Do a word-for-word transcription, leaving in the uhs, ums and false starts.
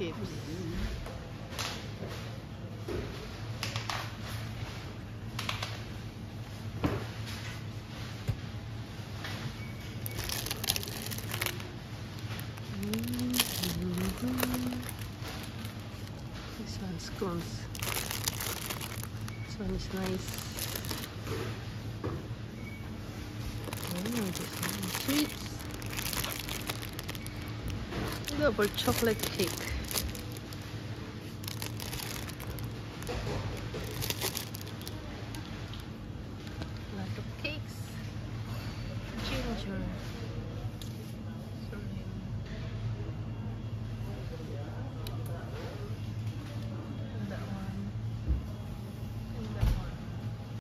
chips. This one's scones. This one is nice. Oh, this one is sweet. Go for chocolate cake.